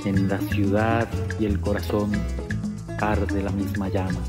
En la ciudad y el corazón arde la misma llama.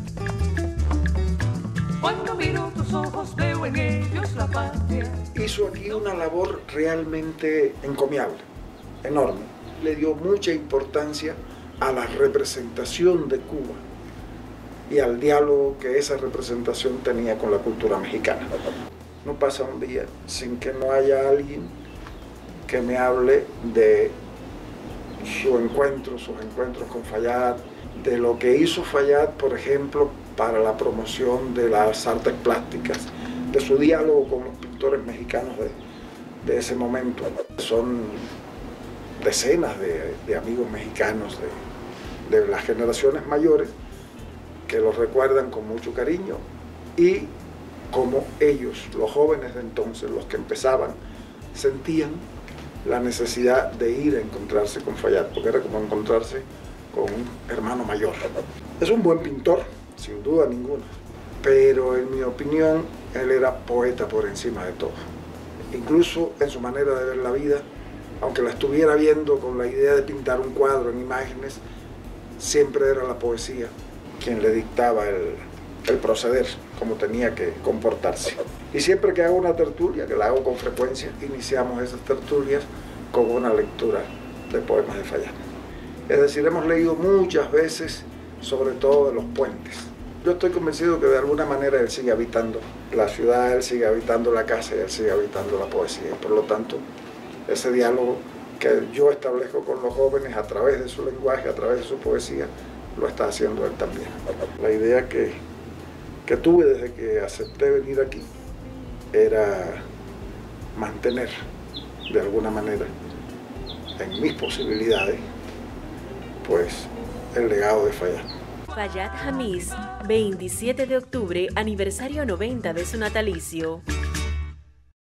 Cuando miro tus ojos veo en ellos la patria. Hizo aquí una labor realmente encomiable, enorme. Le dio mucha importancia a la representación de Cuba y al diálogo que esa representación tenía con la cultura mexicana. No pasa un día sin que no haya alguien que me hable de sus encuentros con Fayad, de lo que hizo Fayad, por ejemplo, para la promoción de las artes plásticas, de su diálogo con los pintores mexicanos de ese momento. Son decenas de amigos mexicanos de las generaciones mayores que los recuerdan con mucho cariño, y como ellos, los jóvenes de entonces, los que empezaban, sentían la necesidad de ir a encontrarse con Fayad, porque era como encontrarse con un hermano mayor. Es un buen pintor, sin duda ninguna, pero en mi opinión él era poeta por encima de todo. Incluso en su manera de ver la vida, aunque la estuviera viendo con la idea de pintar un cuadro en imágenes, siempre era la poesía quien le dictaba el proceder, cómo tenía que comportarse. Y siempre que hago una tertulia, que la hago con frecuencia, iniciamos esas tertulias con una lectura de poemas de Fayad. Es decir, hemos leído muchas veces, sobre todo de los puentes. Yo estoy convencido que de alguna manera él sigue habitando la ciudad, él sigue habitando la casa y él sigue habitando la poesía. Por lo tanto, ese diálogo que yo establezco con los jóvenes a través de su lenguaje, a través de su poesía, lo está haciendo él también. La idea que tuve desde que acepté venir aquí era mantener de alguna manera en mis posibilidades pues el legado de Fayad. Fayad Hamiz, 27 de octubre, aniversario 90 de su natalicio.